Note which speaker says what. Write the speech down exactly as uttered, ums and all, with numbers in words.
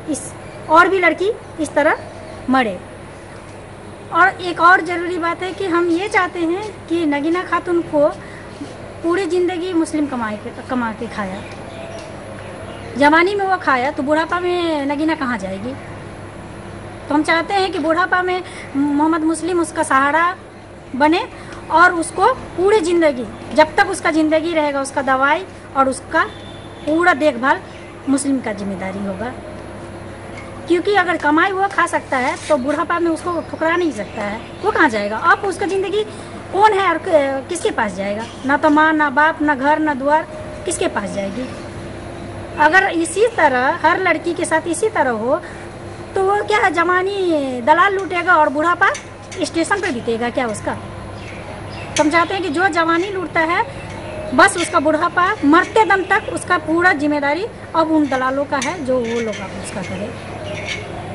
Speaker 1: इस और भी लड़की इस तरह मरे। और एक और ज़रूरी बात है कि हम ये चाहते हैं कि नगीना खातून को पूरी ज़िंदगी मुस्लिम कमाए कमा के खाया, जवानी में वो खाया तो बुढ़ापा में नगीना कहाँ जाएगी। तो हम चाहते हैं कि बुढ़ापा में मोहम्मद मुस्लिम उसका सहारा बने और उसको पूरी ज़िंदगी, जब तक उसका ज़िंदगी रहेगा, उसका दवाई और उसका पूरा देखभाल मुस्लिम का जिम्मेदारी होगा। क्योंकि अगर कमाई वो खा सकता है तो बुढ़ापा में उसको ठुकरा नहीं सकता है, वो कहाँ जाएगा। अब उसका ज़िंदगी कौन है और किसके पास जाएगा, ना तो माँ ना बाप ना घर ना द्वार, किसके पास जाएगी। अगर इसी तरह हर लड़की के साथ इसी तरह हो तो वो क्या है, जवानी दलाल लूटेगा और बुढ़ापा स्टेशन पर बीतेगा क्या उसका। तो हम चाहते हैं कि जो जवानी लूटता है बस उसका बुढ़ापा मरते दम तक उसका पूरा जिम्मेदारी अब उन दलालों का है, जो वो लोग अब उसका करे।